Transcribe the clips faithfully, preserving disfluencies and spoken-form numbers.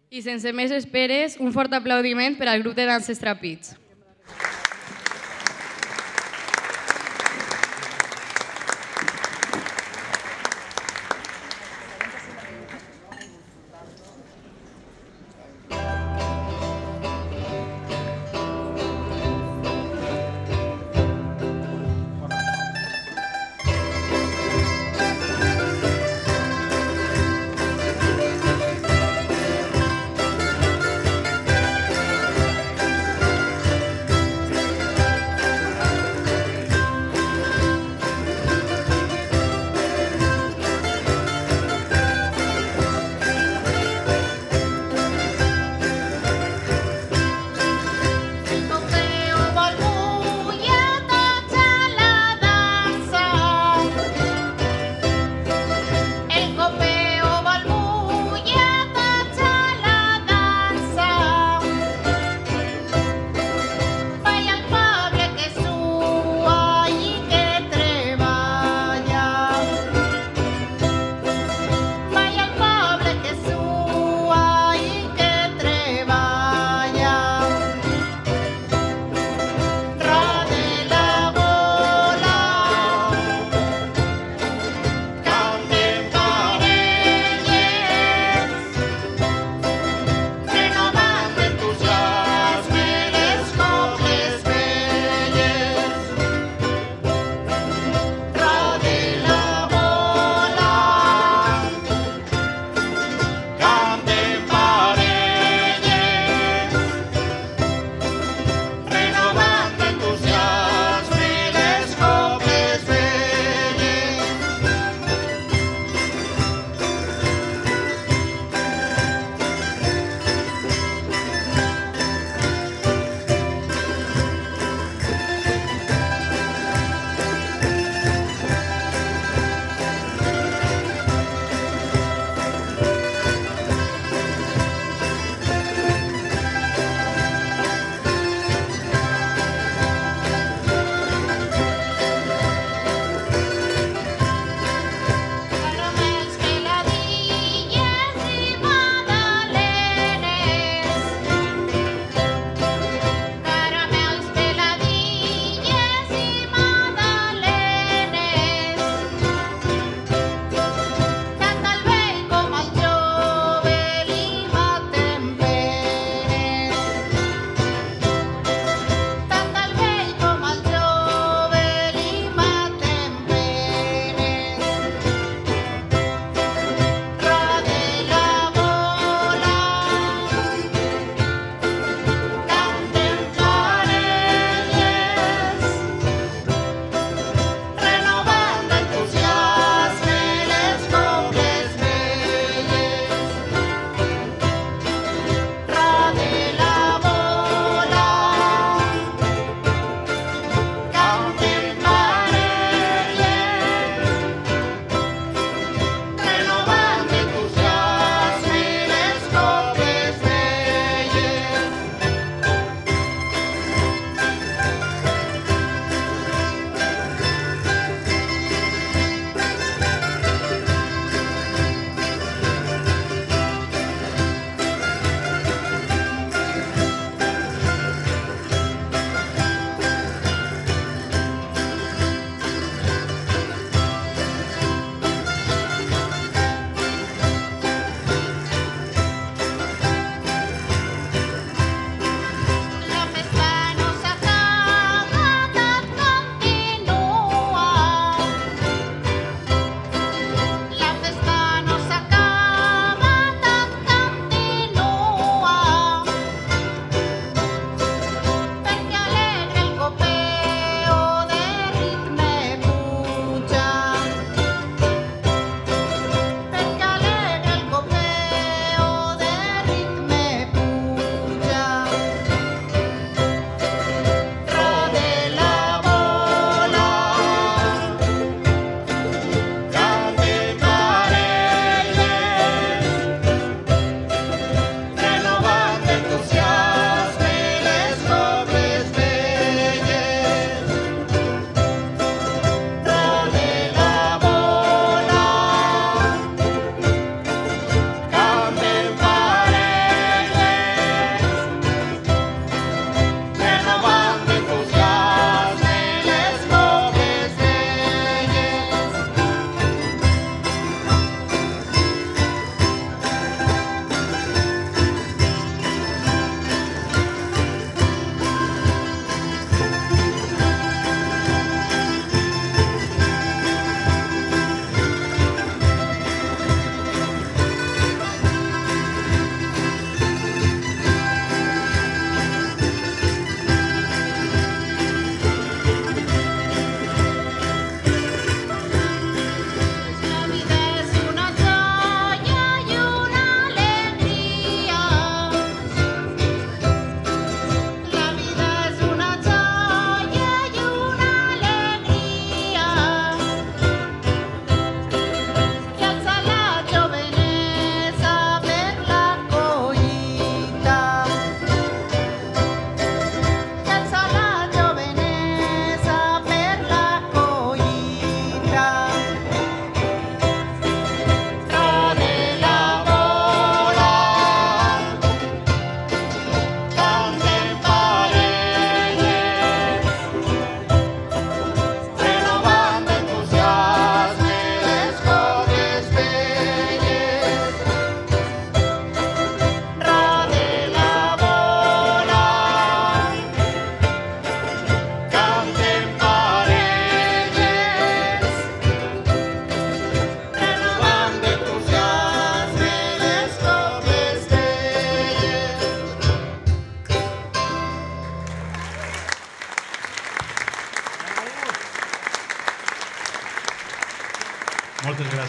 I sense més esperes, un fort aplaudiment per al grup de danses Trapits. Thank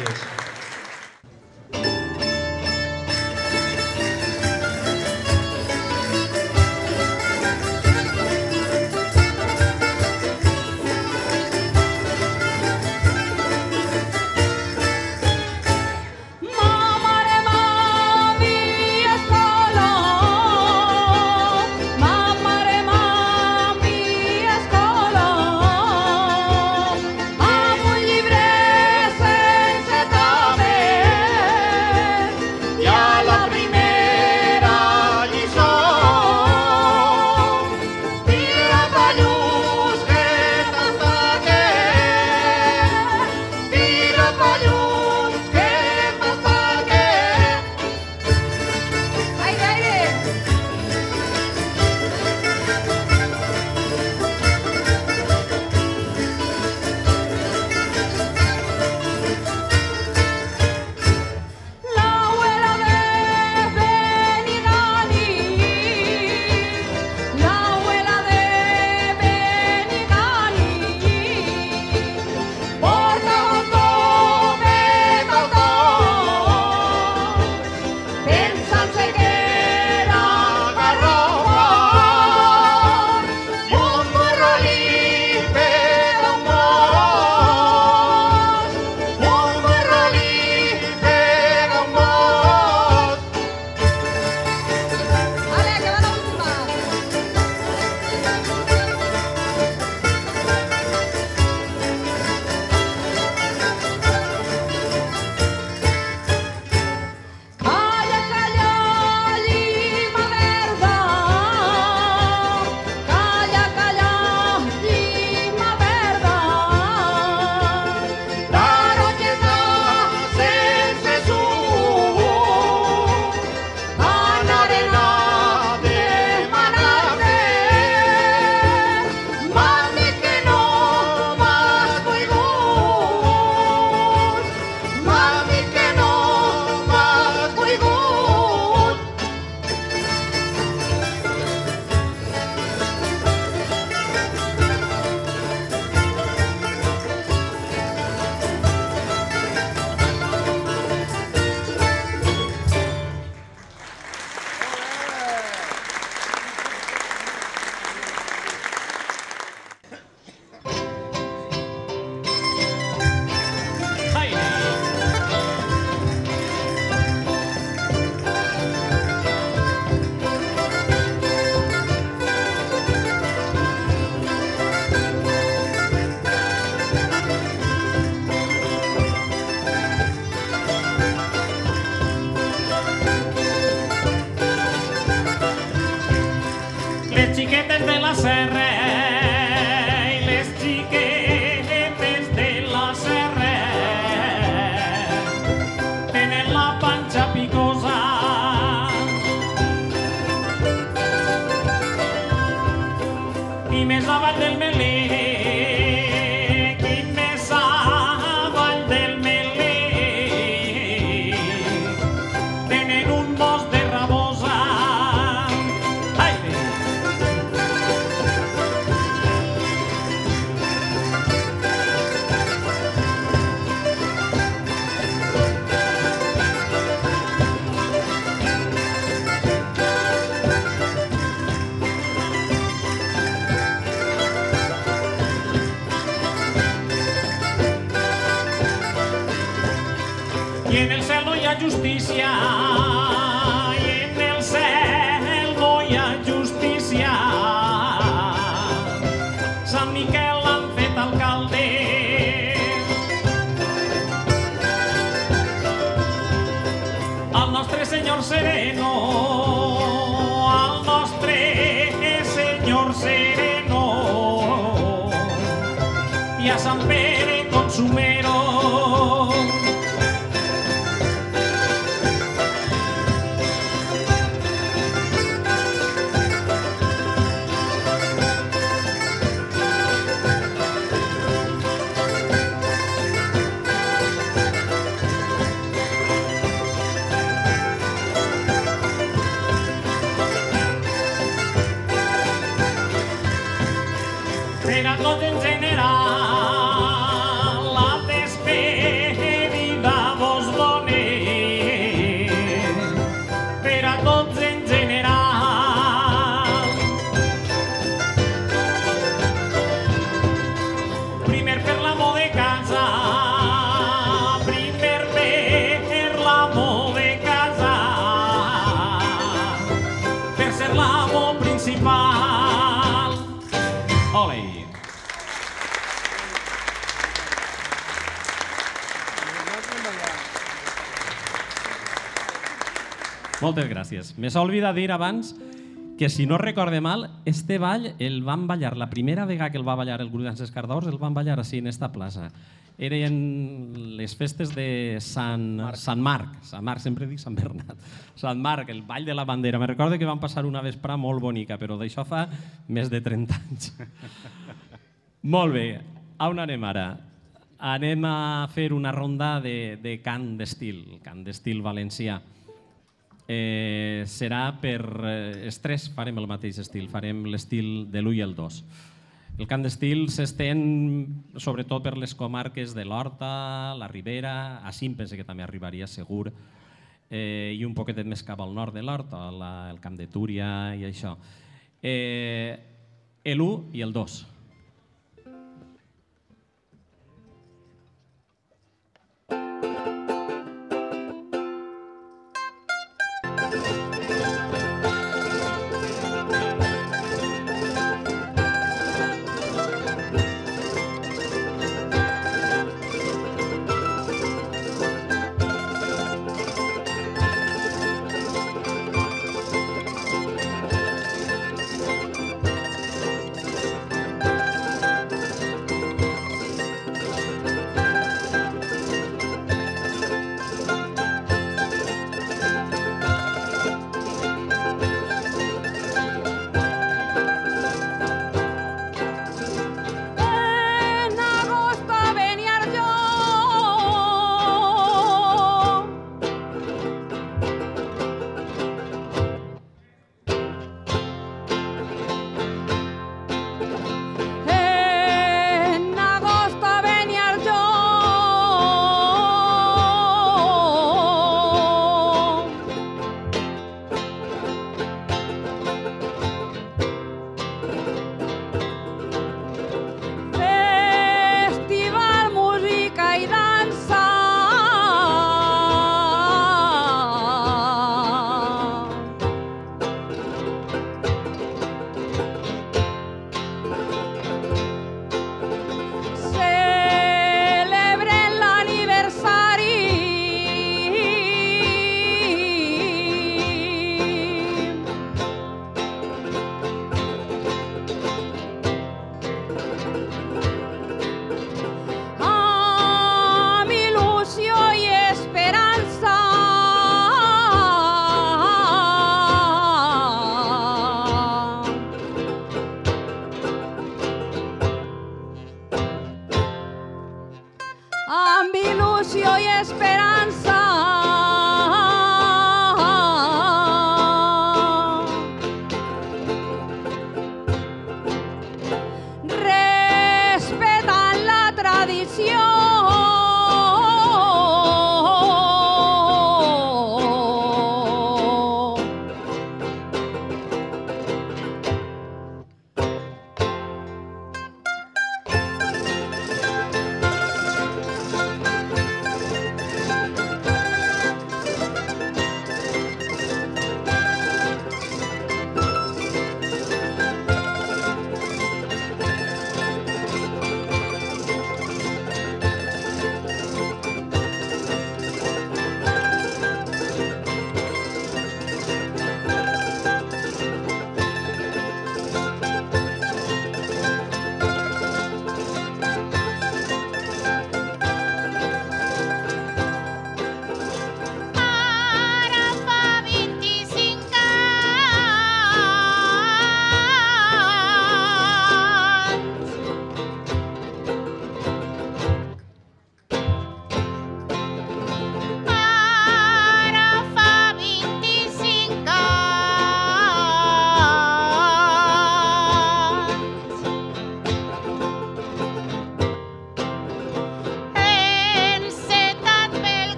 Gràcies. Xiquetes de la serra i les xiquetes de la serra tenen la panxa picosa i més avall del melec i més avall del melec tenen un bosc de rabosa. Y en el cel no hi ha justícia, i en el cel no hi ha justícia. Sant Miquel l'han fet alcalde. Al nostre senyor sereno, al nostre senyor sereno, i a Sant Pere Consumero. Per a tot en general, la Moltes gràcies. Me s'ha oblidat dir abans que, si no recorde mal, este ball el van ballar, la primera vegada que el va ballar el grup Danses Cardors, el van ballar així, en esta plaça. Eren les festes de Sant, Sant Marc. Sant Marc, sempre dic Sant Bernat. Sant Marc, el ball de la bandera. Me recordo que van passar una vesprà molt bonica, però d'això fa més de trenta anys. Molt bé, on anem ara? Anem a fer una ronda de, de cant d'estil, cant d'estil valencià. Eh, serà per eh, els tres, farem el mateix estil, farem l'estil de l'u i el dos. El cant d'estil s'estén sobretot per les comarques de l'Horta, la Ribera, a Sim pense que també arribaria segur, eh, i un poquetet més cap al nord de l'Horta, el Camp de Túria i això. Eh, l'u i el dos.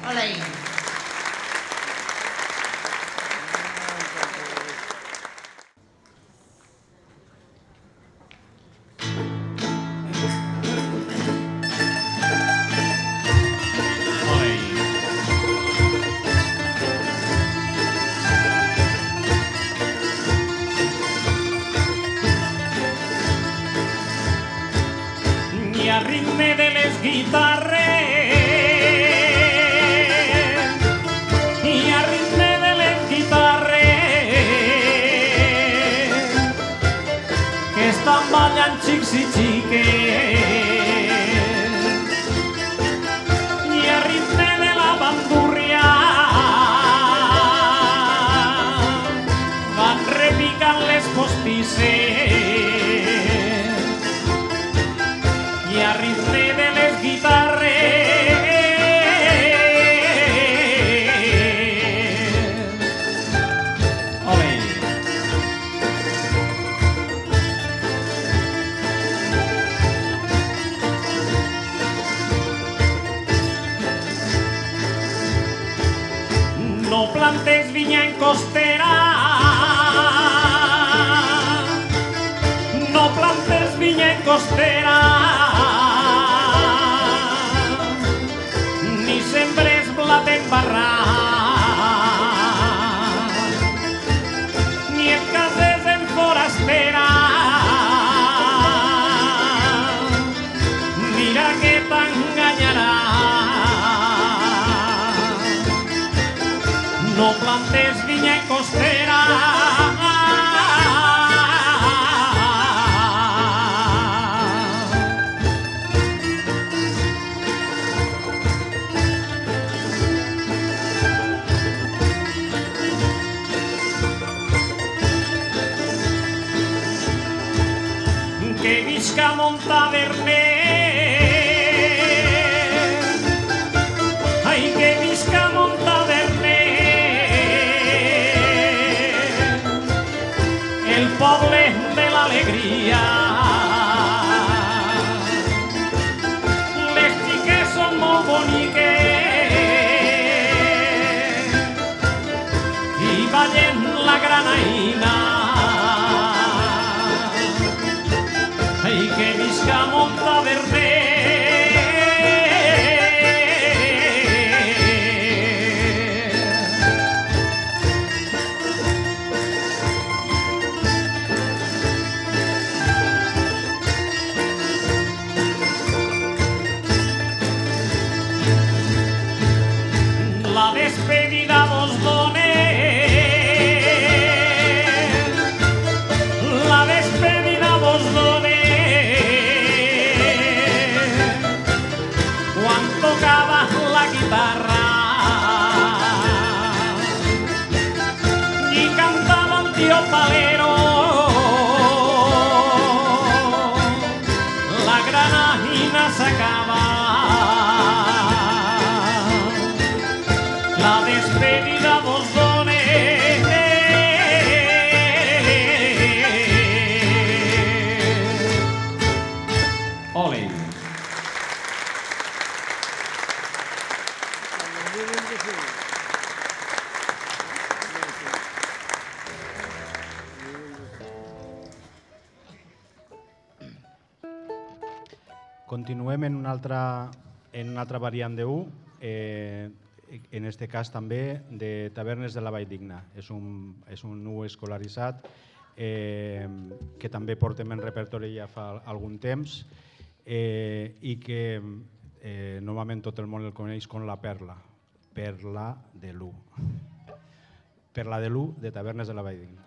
Ole. I a ritme de les guitarres, i a ritme de les guitarres, que estan ballant xics i xiques, i a ritme de la bandúrria van repicant les postisses, i a ritme de les guitarres ole. No plantes vinya en costera, no plantes vinya en costera, ni sembres blat en barranc, ni et cases en forastera. Mira que t'enganyarà. No plantes vinya en costera, que visca Montaverner, ai que visca Montaverner, el poble de l'alegria. Les xiques són molt boniques i ballen la granaïna. Ai, que visca Montaverner. La despedida vos done, la despedida vos done, quan tocava la guitarra i cantava el tio Palero, la granaïna s'acaba. La despedida vos done. Ole. Continuem en una altra, en una altra variant de U, eh, en este cas també de Tavernes de la Valldigna. És un, és un U escolaritzat eh, que també portem en repertori ja fa algun temps eh, i que eh, normalment tot el món el coneix com la Perla, Perla de l'U. Perla de l'U de Tavernes de la Valldigna.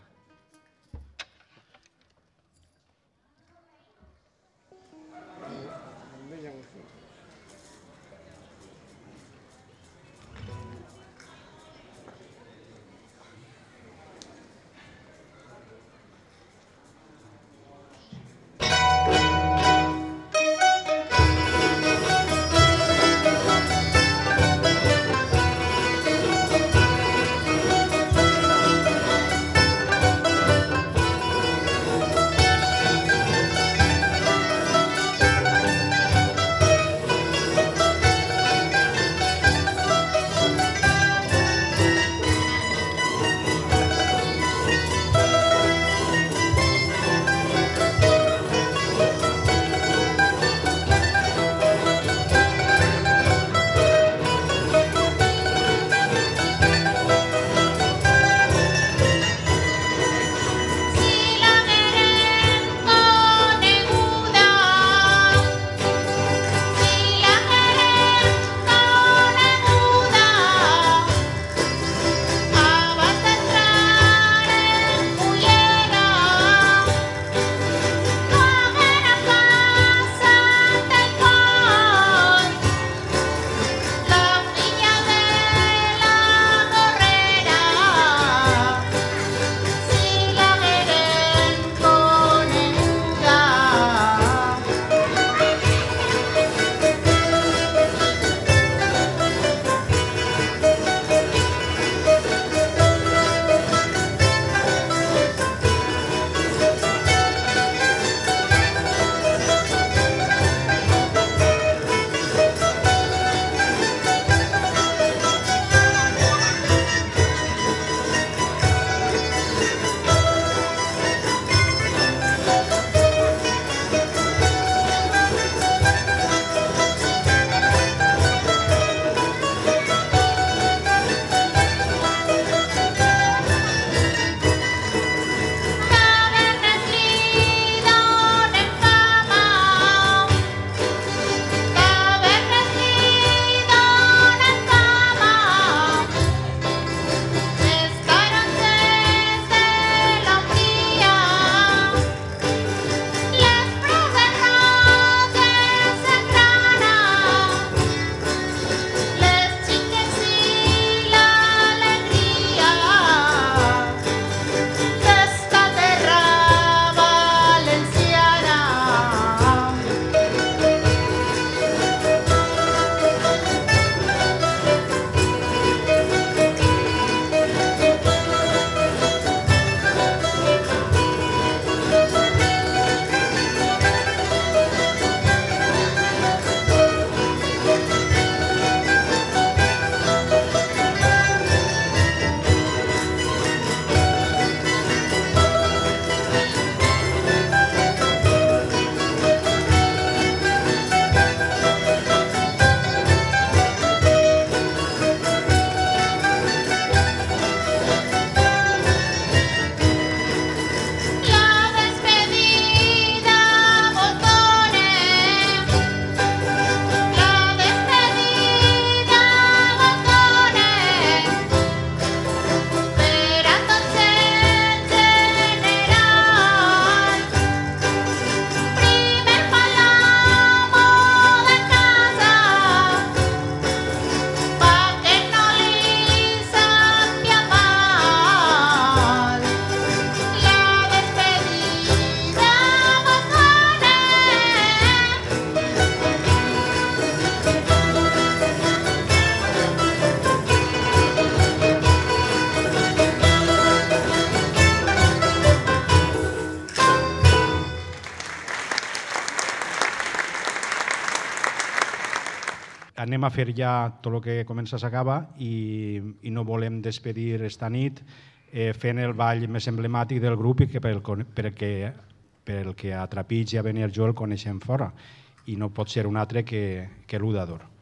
anem a fer ja tot el que comença s'acaba i, i no volem despedir esta nit eh, fent el ball més emblemàtic del grup i que per el, per el que, per el que a Trapig i a Beniarjó el coneixem fora. I no pot ser un altre que, que l'U d'Ador.